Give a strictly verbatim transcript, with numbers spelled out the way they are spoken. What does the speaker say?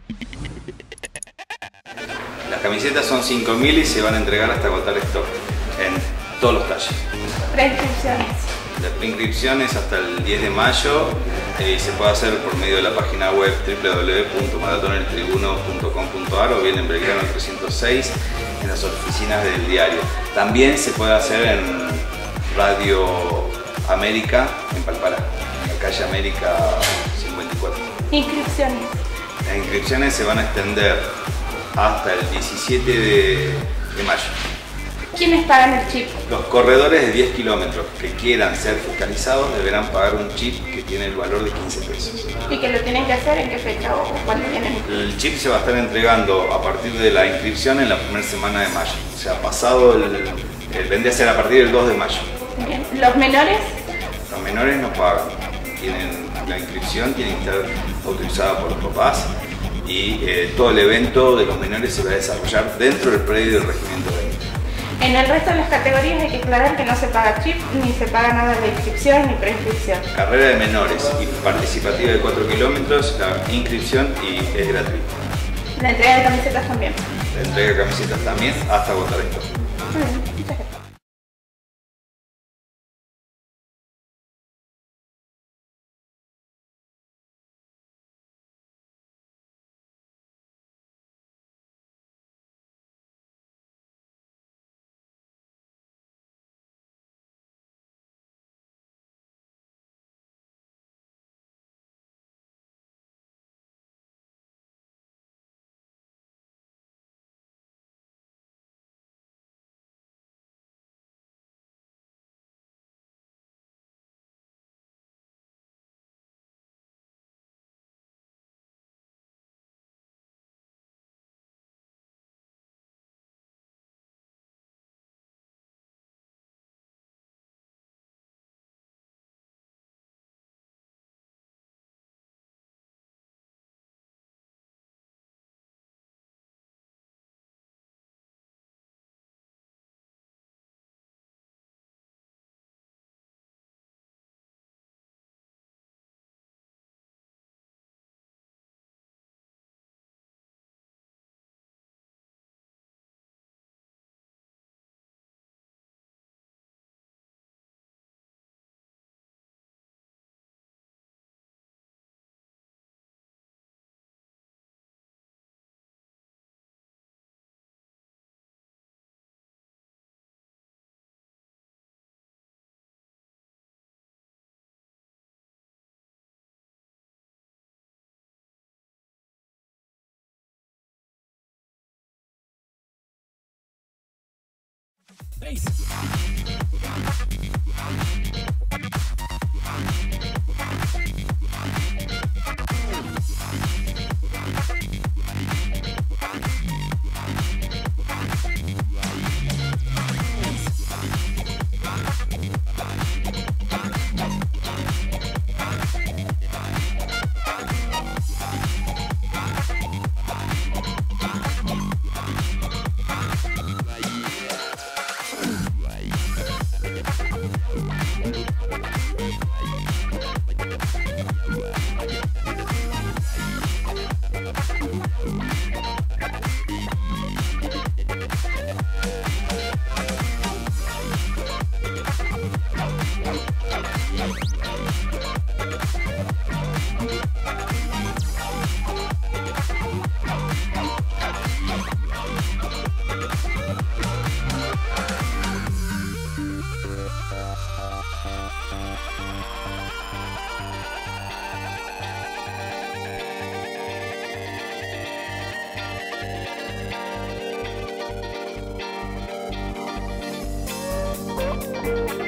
Las camisetas son cinco mil y se van a entregar hasta agotar stock en todos los talles. Preinscripciones. La preinscripción es hasta el diez de mayo y se puede hacer por medio de la página web w w w punto maratón el tribuno punto com punto a r o bien en Belgrano trescientos seis en las oficinas del diario. También se puede hacer en Radio América en Palpará, en la calle América cincuenta y cuatro. Inscripciones. Las inscripciones se van a extender hasta el diecisiete de mayo. ¿Quiénes pagan el chip? Los corredores de diez kilómetros que quieran ser fiscalizados deberán pagar un chip que tiene el valor de quince pesos. ¿Y que lo tienen que hacer en qué fecha o cuándo tienen? El chip se va a estar entregando a partir de la inscripción en la primera semana de mayo. O sea, pasado el, el vendría a ser a partir del dos de mayo. Bien. ¿Los menores? Los menores no pagan. Tienen la inscripción, tiene que estar autorizada por los papás y eh, todo el evento de los menores se va a desarrollar dentro del predio del Regimiento veinte. En el resto de las categorías hay que aclarar que no se paga chip, ni se paga nada de inscripción ni preinscripción. Carrera de menores y participativa de cuatro kilómetros, la inscripción y es gratuita. La entrega de camisetas también. La entrega de camisetas también hasta agotar esto. Muy bien, muchas gracias. Base. Thank you.